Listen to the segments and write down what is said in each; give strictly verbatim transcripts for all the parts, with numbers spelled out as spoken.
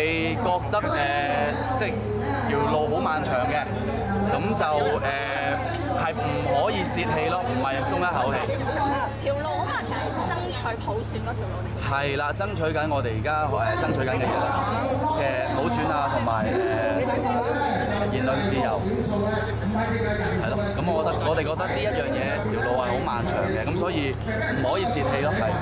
哋覺得誒、呃，即係條路好漫長嘅，咁就誒係唔可以泄氣咯，唔係鬆一口氣。 條路好漫長，爭取普選嗰條路嚟。係啦，爭取緊我哋而家誒爭取緊嘅嘢啦，嘅普選啊，同埋誒言論自由，係咯。咁我覺得我哋覺得呢一樣嘢條路係好漫長嘅，咁所以唔可以泄氣咯，係。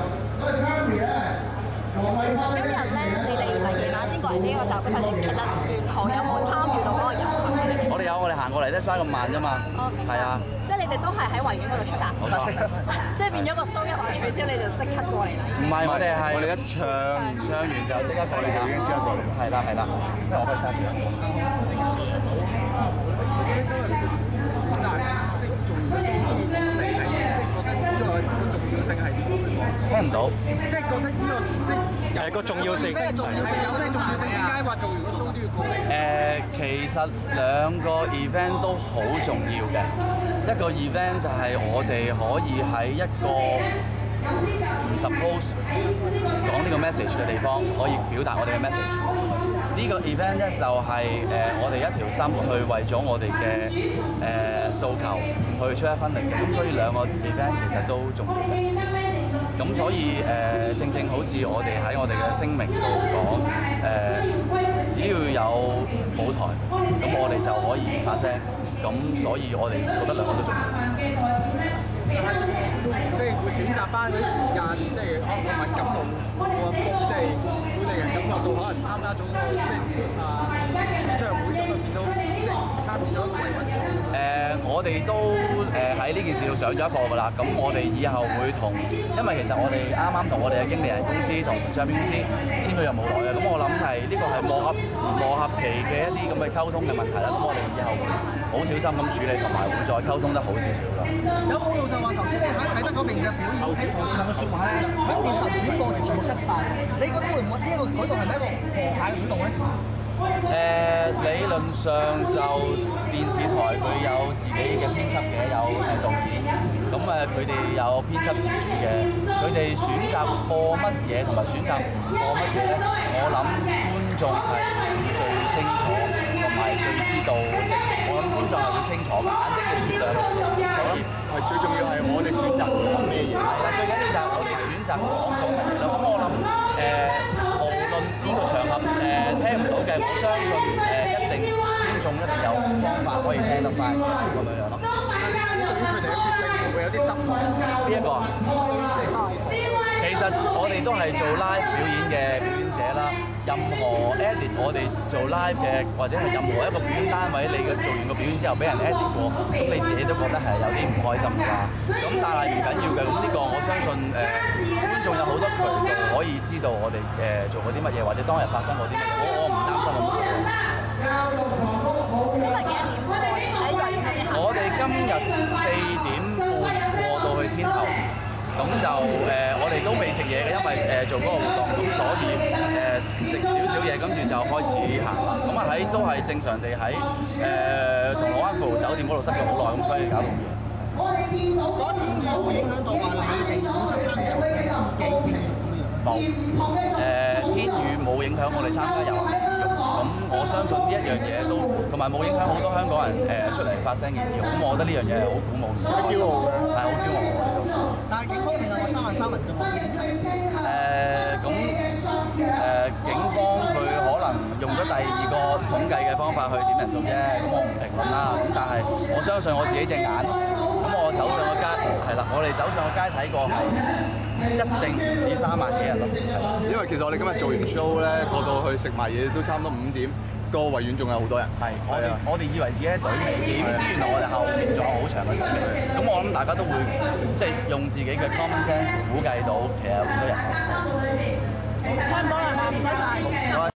今日咧，你哋係夜晚先過嚟呢個集會，其實沿途有冇參與到嗰個遊行？ 我哋有，我哋行過嚟，得翻咁慢啫嘛。哦，係啊。 即係你哋都係喺維園嗰度出閘。 冇錯。即係變咗個 show 一話取消，你就即刻過嚟啦。 唔係，我哋係我哋一唱唱完就即刻過嚟啦。 已經即刻過嚟。 係啦，係啦。因為我可以揸住。聽唔到， 即係覺得呢個即係誒個重要性， 咩重要性？有咩重要性？點解話做完個 show 都要過嚟？ 誒，其實兩個 event 都好重要嘅。一個 event 就係我哋可以喺一個唔 suppose 講呢個 message 嘅地方，可以表達我哋嘅 message。呢個 event 咧就係誒我哋一條心去為咗我哋嘅誒訴求去出一分力嘅。咁所以兩個 event 其實都重要嘅。咁所以誒、呃，正正好似我哋喺我哋嘅聲明度講，誒、呃，只要有舞台，咁我哋就可以發聲。咁所以我哋覺得兩個都重要。 即係會選擇翻嗰啲時間，即係可能個敏感度冇咁高，即係會令人感覺到可能參加咗個即係啊演唱會咁就變到即係參與咗維穩數。 誒，我哋都誒喺呢件事度上咗一課㗎啦。咁我哋以後會同，因為其實我哋啱啱同我哋嘅經理人公司同唱片公司簽咗約冇耐嘅。咁我諗係呢個係磨合磨合期嘅一啲咁嘅溝通嘅問題啦。咁我哋以後會好小心咁處理，同埋會再溝通得好少少啦。 有報道就話頭先你喺啟德嗰邊嘅表演，喺台上嘅説話咧，喺電視轉播時全部吉晒。你覺得會唔會呢一個舉動係咪一個和諧嘅舉動咧？ 誒、理論上就電視台佢有自己嘅編輯嘅，有誒導演，咁誒佢哋有編輯自主嘅，佢哋選擇播乜嘢同埋選擇唔播乜嘢咧，我諗觀眾係最清楚同埋最知道，即係我諗觀眾係會清楚嘅，眼睛嘅雪亮。所以係最重要係我哋選擇講咩嘢。 係啦，最緊要就係我哋選擇講咗乜嘢啦。咁我諗誒。無論呢個場合誒、呃、聽唔到嘅，我相信誒、呃、一定觀眾一定有方法可以聽得翻咁樣樣咯。 對於佢哋嘅決定會唔會有啲失望？ 邊一個啊？其實我哋都係做 live 表演嘅表演者啦。任何 edit 我哋做 live 嘅，或者係任何一個表演單位，你嘅做完個表演之後俾人 edit 過，咁你自己都覺得係有啲唔開心㗎。咁但係唔緊要嘅，咁呢個我相信誒、呃、觀眾有好多渠道可以知道我哋誒、呃、做過啲乜嘢，或者當日發生過啲乜嘢。我我唔擔心，我冇所謂。我哋今日四點半過到去天后。咁就誒、呃，我哋都未食嘢嘅，因為誒、呃、做嗰個活動，咁所以誒食少少嘢，跟住就開始行啦。咁啊喺都係正常地喺誒銅鑼灣富豪酒店嗰度塞咗好耐，咁所以搞到嘢。 我哋見到嗰天雨會影響到話你哋本身係有幾幾片咁樣。冇誒，天雨冇影響我哋參加遊行。咁我相信呢一樣嘢都同埋冇影響好多香港人誒、呃、出嚟發聲嘅意欲。咁我覺得呢樣嘢係好鼓舞，好驕傲嘅，係好驕傲嘅。 但係警方其實話三萬三人啫喎。 誒咁誒，警方佢可能用咗第二個統計嘅方法去點人數啫，咁我唔評論啦。咁但係我相信我自己隻眼，咁我走上個街係啦，我哋走上個街睇過係一定唔止三萬幾人咯。 因為其實我哋今日做完 show 咧，過到去食埋嘢都差唔多五點，個維園仲有好多人。 係，我哋我哋以為自己喺隊尾，點知原來我哋後面仲有好長嘅隊尾。咁我諗大家都會即係用自己嘅 common sense 估計到其實有幾多人。 聽唔到啦，唔該晒。